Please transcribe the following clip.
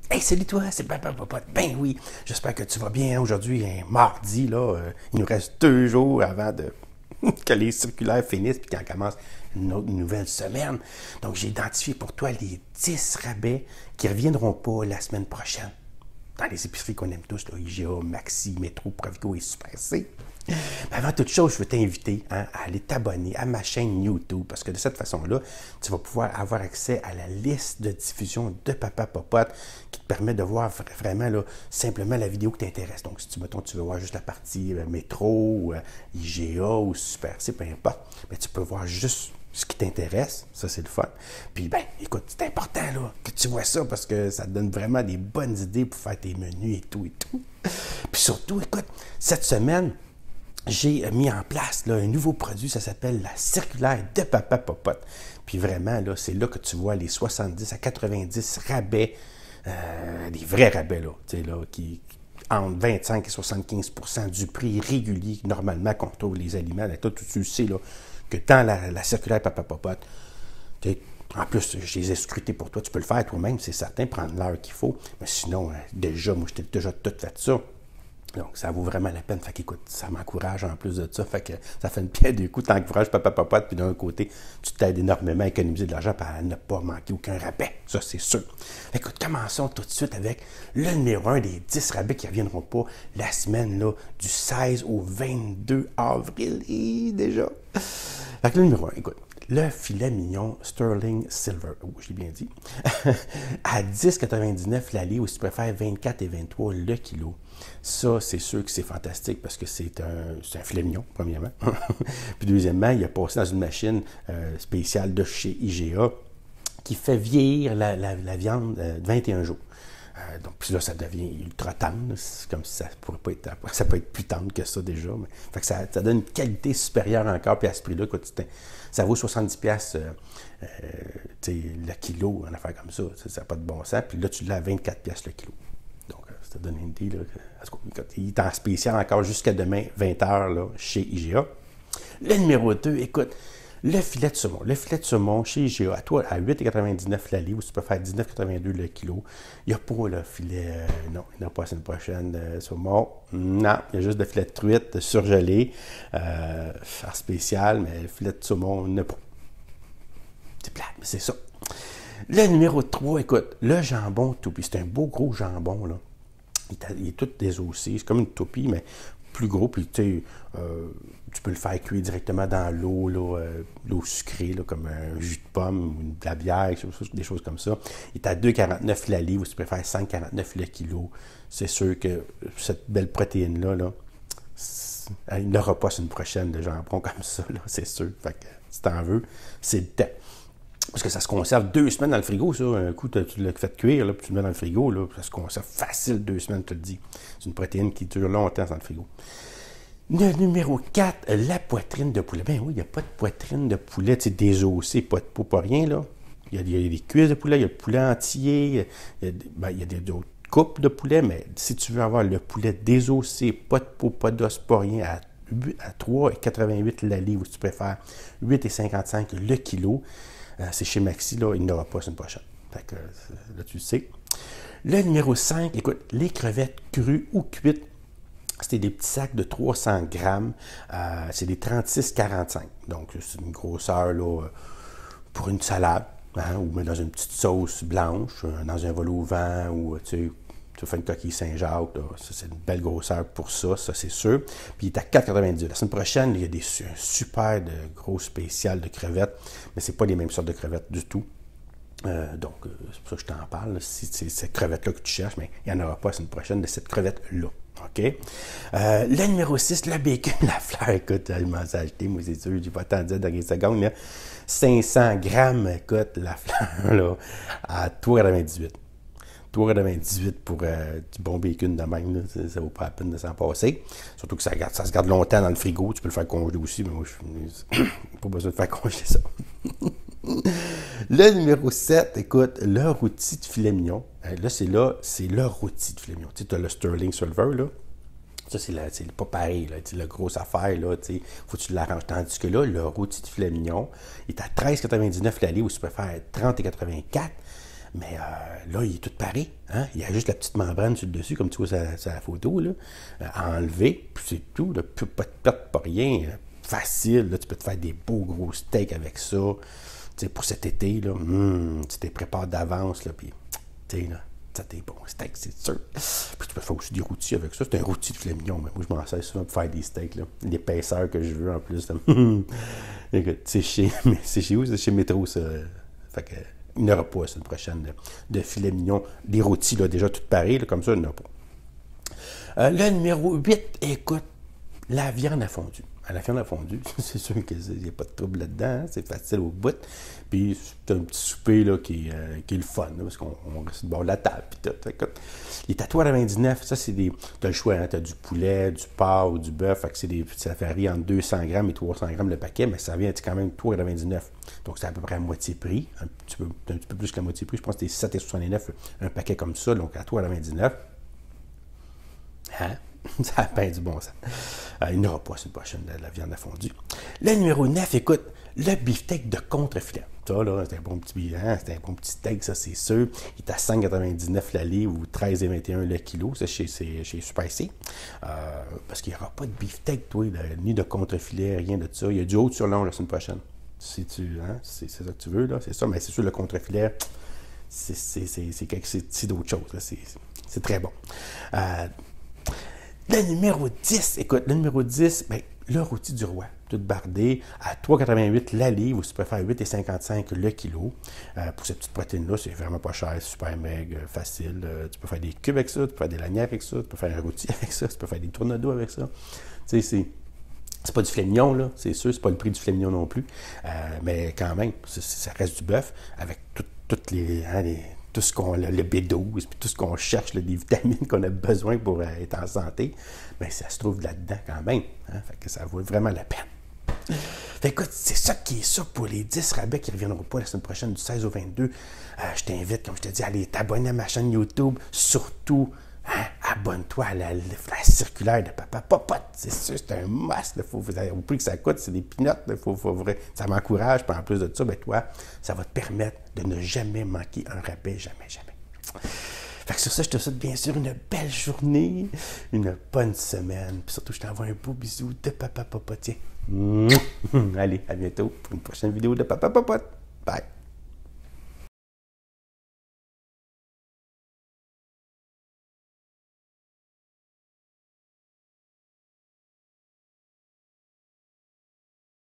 Hey, salut toi, c'est Papa Popote. Ben oui, j'espère que tu vas bien. Aujourd'hui, un mardi, là, il nous reste 2 jours avant que les circulaires finissent puis qu'on commence une nouvelle semaine. Donc, j'ai identifié pour toi les 10 rabais qui ne reviendront pas la semaine prochaine. Dans les épiceries qu'on aime tous, là, IGA, Maxi, Métro, Provigo et Super C. Mais avant toute chose, je veux t'inviter à aller t'abonner à ma chaîne YouTube parce que de cette façon-là, tu vas pouvoir avoir accès à la liste de diffusion de Papa Popote qui te permet de voir vraiment là, simplement la vidéo qui t'intéresse. Donc, si tu, mettons, tu veux voir juste la partie Métro, IGA ou Super C, peu importe, mais tu peux voir juste ce qui t'intéresse, ça c'est le fun. Puis ben, écoute, c'est important là, que tu vois ça parce que ça te donne vraiment des bonnes idées pour faire tes menus et tout et tout. Puis surtout, écoute, cette semaine, j'ai mis en place là, un nouveau produit, ça s'appelle la circulaire de Papa Popote. Puis vraiment, là, c'est là que tu vois les 70 à 90 rabais, des vrais rabais, là, tu sais, là, qui entre 25 et 75 % du prix régulier normalement qu'on trouve les aliments. Là, toi, tu sais là, que dans la circulaire Papa Popote, en plus, je les ai scrutés pour toi, tu peux le faire toi-même, c'est certain, prendre l'heure qu'il faut. Mais sinon, déjà, moi, je t'ai déjà tout fait ça. Donc, ça vaut vraiment la peine. Fait qu'écoute, ça m'encourage en plus de ça. Fait que ça fait une pierre deux coups. T'encourages Papa Popote, puis d'un côté, tu t'aides énormément à économiser de l'argent et à ne pas manquer aucun rabais. Ça, c'est sûr. Écoute, commençons tout de suite avec le numéro 1 des 10 rabais qui ne reviendront pas la semaine là, du 16 au 22 avril. Et déjà. Fait que le numéro 1, écoute. Le filet mignon Sterling Silver, je l'ai bien dit, à 10,99 la livre, ou si tu préfères 24 et 23 le kilo. Ça, c'est sûr que c'est fantastique parce que c'est un filet mignon, premièrement. Puis deuxièmement, il a passé dans une machine spéciale de chez IGA qui fait vieillir la viande 21 jours. Donc, puis là, ça devient ultra tendre. C'est comme si ça pourrait pas être, ça peut être plus tendre que ça déjà. Mais, fait que ça donne une qualité supérieure encore. Puis à ce prix-là, ça vaut 70$ le kilo, en affaire comme ça. Ça n'a pas de bon sens. Puis là, tu l'as à 24$ le kilo. Donc, ça te donne une idée. Là, il est en spécial encore jusqu'à demain, 20h, là, chez IGA. Le numéro 2, écoute. Le filet de saumon. Le filet de saumon chez IGA, à toi, à 8,99 la livre, tu peux faire 19,82 le kilo. Il n'y a pas le filet, non, il n'y en a pas la semaine prochaine, saumon. Non, il y a juste le filet de truite surgelé, en spécial, mais le filet de saumon, il n'y en a pas. C'est plat, mais c'est ça. Le numéro 3, écoute, le jambon toupie. C'est un beau gros jambon, là. Il est tout désossé. C'est comme une toupie, mais plus gros. Puis, tu sais, tu peux le faire cuire directement dans l'eau, l'eau sucrée, là, comme un jus de pomme ou de la bière, des choses comme ça. Il est à 2,49 la livre, ou si tu préfères 5,49 le kilo. C'est sûr que cette belle protéine-là, là, il n'aura pas une prochaine de jambon comme ça, là, c'est sûr. Fait que si t'en veux, c'est le temps. Parce que ça se conserve 2 semaines dans le frigo, ça. Un coup, tu l'as fait cuire, là, puis tu le mets dans le frigo, là, ça se conserve facile 2 semaines, je te le dis. C'est une protéine qui dure longtemps dans le frigo. Le numéro 4, la poitrine de poulet. Ben oui, il n'y a pas de poitrine de poulet, tu sais, désossé, pas de peau, pas rien, là. Il y a des cuisses de poulet, il y a le poulet entier, il y a d'autres coupes de poulet, mais si tu veux avoir le poulet désossé, pas de peau, pas d'os, pas rien, à 3,88 la livre, si tu préfères, 8,55 le kilo. C'est chez Maxi, là, il n'aura pas une prochaine. Fait que, là, tu le sais. Le numéro 5, écoute, les crevettes crues ou cuites, c'était des petits sacs de 300 grammes. C'est des 36,45. Donc, c'est une grosseur là, pour une salade, hein, ou dans une petite sauce blanche, dans un vol au vent, ou tu fais une coquille Saint-Jacques. Là, ça, c'est une belle grosseur pour ça, c'est sûr. Puis, il est à 4,90. La semaine prochaine, il y a un super de gros spécial de crevettes, mais ce n'est pas les mêmes sortes de crevettes du tout. Donc, c'est pour ça que je t'en parle. Si c'est cette crevette-là que tu cherches, mais il n'y en aura pas la semaine prochaine de cette crevette-là. OK? Le numéro 6, le bacon, la fleur. Écoute, je m'en suis acheté, moi, c'est sûr, j'ai pas tant dit dans les secondes. Là. 500 grammes, écoute, la fleur, là, à 3,98. 3,98 pour du bon bacon de même, là, ça vaut pas la peine de s'en passer. Surtout que ça se garde longtemps dans le frigo. Tu peux le faire congeler aussi, mais moi, je n'ai pas besoin de faire congeler ça. Le numéro 7, écoute, le rôti de filet mignon. Là, c'est le rôti de filet mignon. Tu sais, as le Sterling Silver, là. Ça, c'est pas pareil, là. La grosse affaire, là, tu sais, faut que tu l'arranges. Tandis que là, le rôti de filet mignon, il est à 13,99 la livre, ou si tu préfères 30,84. Mais là, il est tout paré. Hein? Il y a juste la petite membrane sur le dessus, comme tu vois sur la photo, là, à enlever, puis c'est tout. Là, pas de perte, pas rien. Facile. Là, tu peux te faire des beaux gros steaks avec ça. Tu sais, pour cet été, là, tu te prépares d'avance, là, puis, tu sais, là, ça des bons steaks, c'est sûr. Puis tu peux faire aussi des rôtis avec ça. C'est un rôti de filet mignon, mais moi, je m'en sers souvent pour faire des steaks, là. L'épaisseur que je veux, en plus. Écoute, c'est chez où? C'est chez Métro, ça. Fait que, il n'y aura pas, c'est une prochaine, de filet mignon. Des rôtis, là, déjà tout parés, là, comme ça, il n'y en a pas. Le numéro 8, écoute, la viande à fondu. À la viande à fondu, c'est sûr qu'il n'y a pas de trouble là-dedans, hein, c'est facile au bout. Puis c'est un petit souper là, qui est le fun, là, parce qu'on reste au bord de la table. Puis tout, écoute, il est à 3,99, ça c'est des. Tu as le choix, hein, tu as du poulet, du porc ou du bœuf, fait que ça varie entre 200 grammes et 300 grammes le paquet, mais ça vient quand même 3,99. Donc c'est à peu près à moitié prix, un petit peu plus que la moitié prix, je pense que c'est 7,69 un paquet comme ça, donc à 3,99. Hein? Ça a bien du bon sens. Il n'y aura pas une prochaine de la viande à fondue. Le numéro 9, écoute, le beefsteak de contre-filet. Ça, là, c'est un bon petit c'est un bon petit steak, ça, c'est sûr. Il est à 5,99 la livre ou 13,21 le kilo. Ça, chez Super C. Parce qu'il n'y aura pas de beefsteak, toi, ni de contre-filet, rien de ça. Il y a du haut sur long la semaine prochaine. Si c'est ça que tu veux, là, c'est ça. Mais c'est sûr, le contre-filet, c'est d'autres choses. C'est très bon. Le numéro 10, écoute, le numéro 10, bien, le rôti du roi, tout bardé, à 3,88 la livre, ou si tu préfères 8,55 le kilo. Pour cette petite protéine-là, c'est vraiment pas cher, super maigre, facile. Tu peux faire des cubes avec ça, tu peux faire des lanières avec ça, tu peux faire un rôti avec ça, tu peux faire des tournedos avec ça. Tu sais, c'est pas du filet mignon, là, c'est sûr, c'est pas le prix du filet mignon non plus. Mais quand même, ça reste du bœuf avec toutes les tout ce qu'on a, le B12, puis tout ce qu'on cherche, là, des vitamines qu'on a besoin pour être en santé, bien, ça se trouve là-dedans quand même. Hein? Fait que ça vaut vraiment la peine. Fait que, écoute, c'est ça qui est ça pour les 10 rabais qui ne reviendront pas la semaine prochaine du 16 au 22. Je t'invite, comme je te dis, à aller t'abonner à ma chaîne YouTube. Surtout, hein, abonne-toi à la circulaire de Papa Popote. C'est sûr, c'est un must. Au prix que ça coûte, c'est des pinottes. Ça m'encourage. Puis en plus de ça, ben, toi, ça va te permettre de ne jamais manquer un rabais. Jamais, jamais. Fait que sur ça, je te souhaite bien sûr une belle journée, une bonne semaine. Puis surtout, je t'envoie un beau bisou de Papa Popote. Allez, à bientôt pour une prochaine vidéo de Papa Popote. Bye.